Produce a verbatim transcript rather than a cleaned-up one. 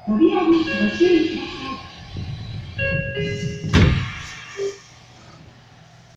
扉にご注意ください。